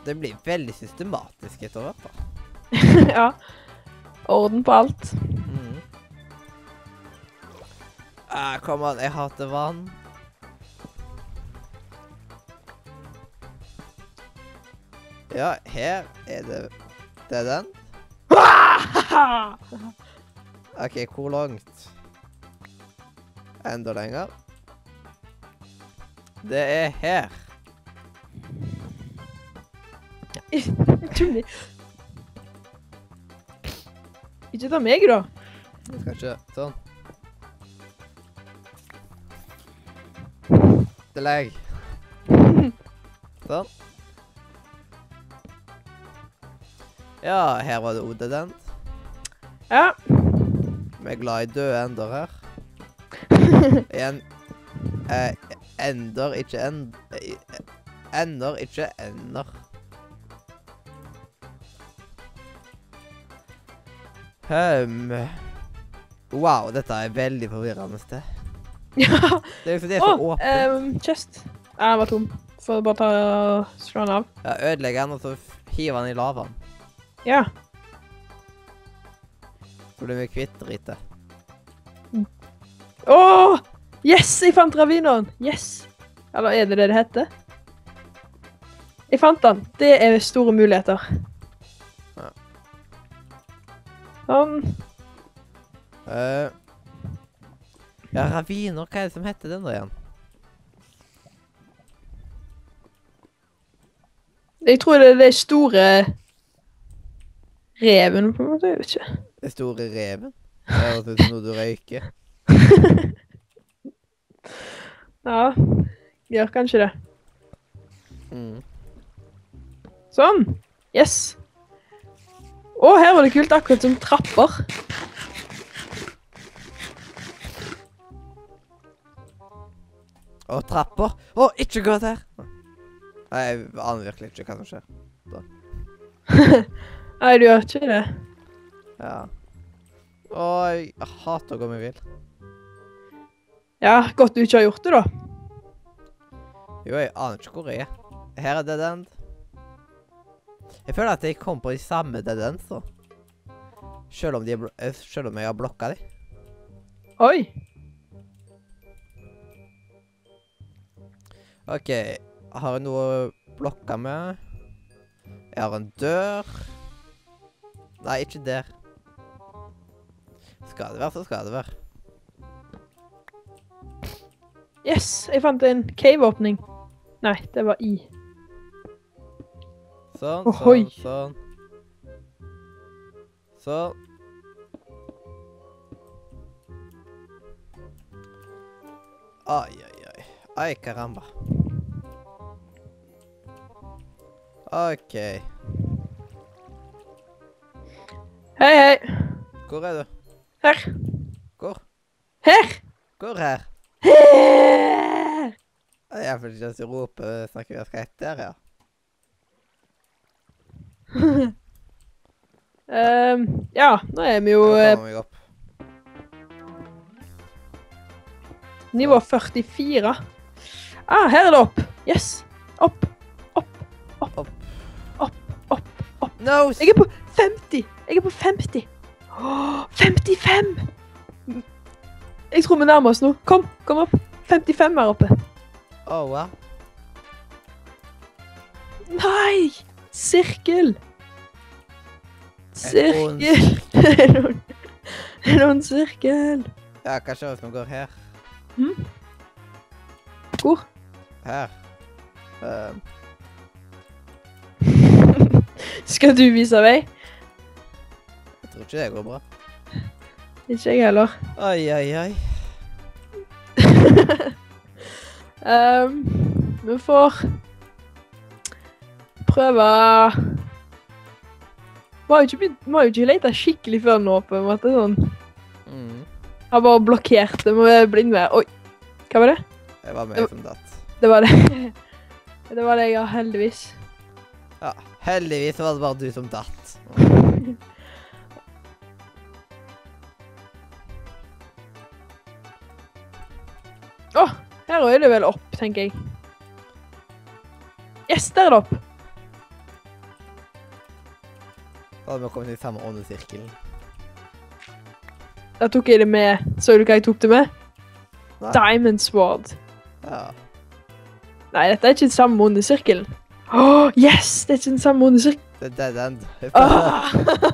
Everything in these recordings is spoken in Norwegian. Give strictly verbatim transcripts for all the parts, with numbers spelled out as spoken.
Det blir veldig systematisk etter hvert da. Ja. Orden på alt. Mm. Ah, kom an, jeg hater vann. Ja, her er det... Det er den. Ok, hvor langt? Enda lenger. Det er her. Utrolig. Ikke ta meg, da. Jeg skal ikke... Sånn. Det legg. Sånn. Ja, her var det odedent. Ja. Vi er glad i døde ender her. En... Eh, ender, ikke end... eh, Ender, ikke ender. Hmm. Wow, dette er veldig forvirrende sted. Ja. Det er jo fordi det er for Åh, åpent. ehm, chest. Ja, jeg var tom. Får bare ta og slå den av. Ja, ødelegger den, og så hiver den i lavaen. Ja. Så blir vi kvitt dritet. Åh! Yes, jeg fant ravinen. Yes. Eller er det det det heter? Jeg fant den. Det er store muligheter. Ja. Sånn. Uh, ja, raviner, hva er det som heter den da igjen? Jeg tror det er de store reven, på en måte, jeg vet ikke. Det store reven? Det er ut som noe du røyker. Ja, gjør kanskje det. Mm. Sånn. Yes. Å, her var det kult, akkurat som trapper. Å, trapper! Å, ikke gå der! Nei, jeg aner virkelig ikke hva som skjer. Nei, du gjør ikke det. Ja. Å, jeg hater å gå meg vill. Ja, godt du ikke har gjort det da. Jo, jeg aner ikke hvor jeg er. Her er dead end. Jeg føler at jeg kom på de samme dead ends da. Selv om, de er blo eh, selv om jeg har blokket de. Oi. Ok, har jeg noe å blokke med? Jeg har en dør. Nei, ikke der. Skal det være, så skal det være. Yes, jeg fant en cave-åpning. Nei, det var i. Sånn, Ohoi. sånn, sånn. Sånn. Ai, ai, ai. Ai, karamba. Ok. Hei, hei. Hvor er du? Her. Hvor? Her. Hvor her? Her. Jeg får ikke å rope, snakker vi rett der, ja. Ehm, ja, nå er vi jo Nå eh, kommer jeg opp. nivå førtifire. Ah, her er det opp. Yes. Opp, opp, opp, Opp. opp, opp, opp. No! Jeg er på femti. Jeg er på femti. Åh, femtifem. Jeg tror vi nærmer oss nå. Kom, kom opp. femtifem her oppe. Oh, wow. Nei! Sirkel! ond Sirkel! Det er noen- det er noen sirkel. Ja, kanskje hvis vi går her. Hm? Hvor? Her. Um, Skal du vise vei? jeg tror ikke det går bra. Ikke jeg heller. Oi, oi, oi. Ehm, vi får prøve. Vi har jo ikke, begynt- vi har jo ikke lett skikkelig før nå, på en måte. Sånn. Mm. Jeg har bare blokkert det med blindvær. Oi, hva var det? Jeg var med som datt. Det var det. Det var det, ja, heldigvis. Ja, heldigvis var det bare du som datt. Åh, her er det vel opp, tenker jeg. Yes, der er det opp. Da hadde vi kommet i samme åndesirkelen. Da tok jeg det med. Så du hva jeg tok det med? Nei. Diamond Sword. Ja. Nei, dette er ikke den samme åndesirkelen. Åh, yes! Det er ikke den samme åndesirkelen. Det er dead end. Åh!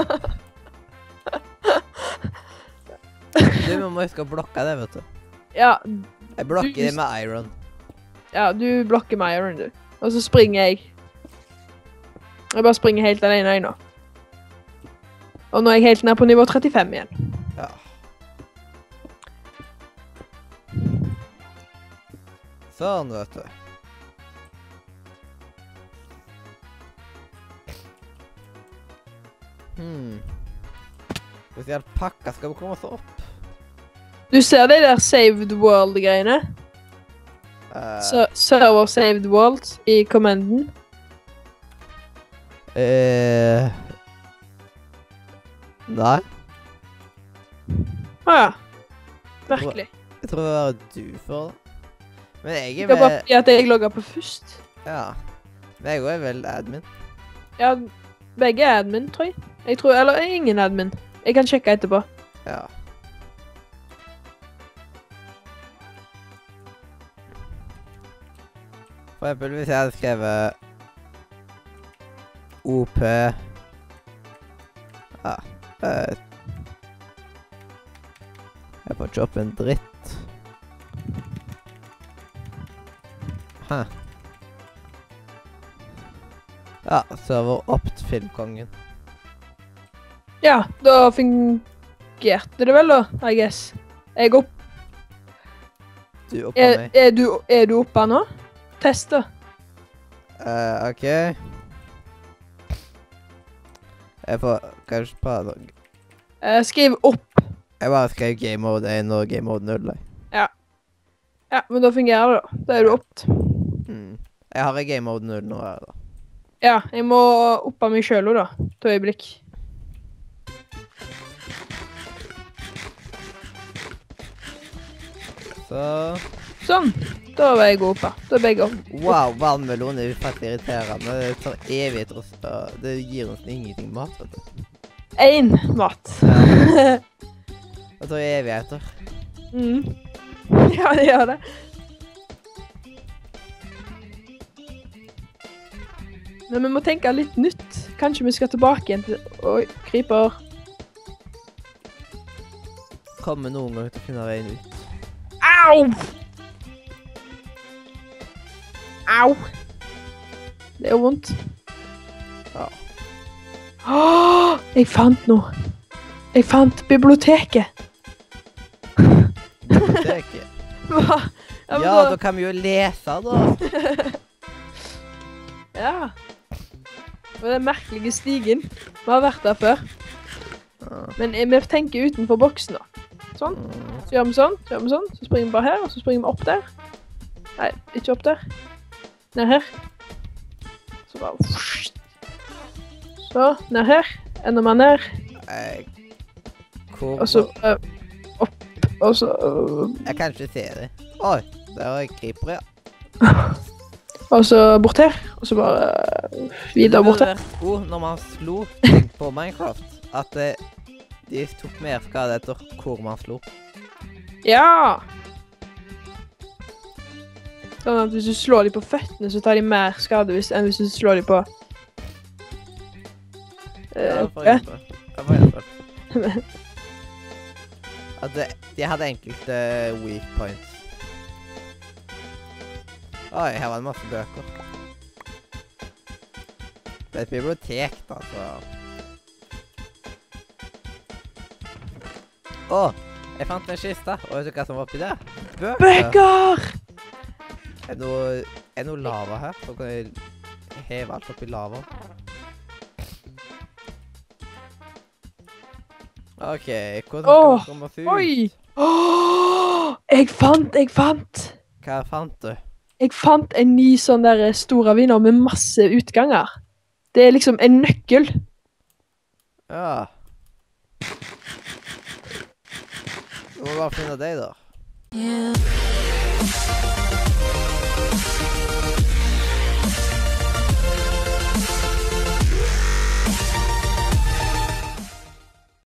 Du, vi må huske å blokke det, vet du. Ja, Jeg blokker Du- det med iron. ja, du blokker meg, Iron, du. Og så springer jeg. Jeg bare springer helt alene jeg nå. Og nå er jeg helt ned på nivå trettifem igjen. Ja. Sånn, vet du. Hmm. Hvordan i alpakka skal vi komme oss opp? Du ser de der Saved World-greiene? Uh, Så- Server Saved World i kommenden. eh, Nei, Å ja. Merkelig. jeg tror det var du for det. Men jeg Det er var bare vel... fordi at jeg logget på først. Ja. Men jeg er vel admin. Ja, begge er admin, tror jeg. Jeg tror, eller ingen admin. Jeg kan sjekke etterpå. Ja. For eksempel hvis jeg hadde skrevet O P. Ja. eh, Jeg får ikke opp en dritt. Hæ. Ja, server opt filmkongen. Ja, da fungerte det vel da, I guess. Jeg opp... Du oppå Er, meg. er, du, er du oppe nå? Test da. Eh, ok. Jeg får kanskje prate. Eh, skriv opp. Jeg bare skrev game mode én og game mode null. jeg. Ja, men da fungerer det da. Da er du opp. Hmm. Jeg har i game mode null nå her da. Ja, jeg må opp av meg selv da. Et øyeblikk. Så... Sånn. Da var jeg oppe. Da ble jeg opp. Wow, vannmelon er faktisk irriterende. Det tar evigheter å stå. Det gir oss ingenting mat, vet du. En mat. Det tar evigheter. mm. Ja, det gjør det. Men vi må tenke litt nytt. Kanskje vi skal tilbake igjen til... Oi, kryper. Kommer noen gang til å finne veien ut. Au! Au! Det er jo vondt. Ja. Åh, jeg fant noe. Jeg fant biblioteket. Biblioteket. Hva? Ja, men Ja, da- da kan vi jo lese, da. Ja. Og den merkelige stigen. Vi har vært der før. Ja. Men eh, vi tenker utenfor boksen da. Sånn. Mm. Så gjør vi sånn, så gjør vi sånn. Så springer vi bare her, og så springer vi opp der. Nei, ikke opp der. Ned her. Så bare... Så, ned her. Enda mer ned. Eh, Hvor... Og så øh, opp. Og så... øh, Jeg kan ikke se det. Oi, der har jeg creeper, ja. og så bort her. Og så bare øh, videre bort her. Oh, når man slo ting på Minecraft, at eh, de tok mer skade etter hvor man slo. Ja! Sånn at hvis du slår dem på føttene, så tar de mer skade hvis, enn hvis du slår dem på... Ja, Uh, for eksempel. Ja, for eksempel. At det, de hadde enkelte weak points. Oi, her var det masse bøker. Det er et bibliotek, da, så... Åh, jeg fant en kiste, og vet du hva som var oppi der? Bøker! Bøker! Er det noe, er det noe lava her? Så kan jeg heve alt oppi lava. Ok, hvordan skal Åh, vi komme oss ut? Oi! Åh, jeg fant, jeg fant! Hva fant du? Jeg fant en ny sånn der stor raviner med masse utganger. Det er liksom en nøkkel. Ja. Du må bare finne deg, da. Yeah.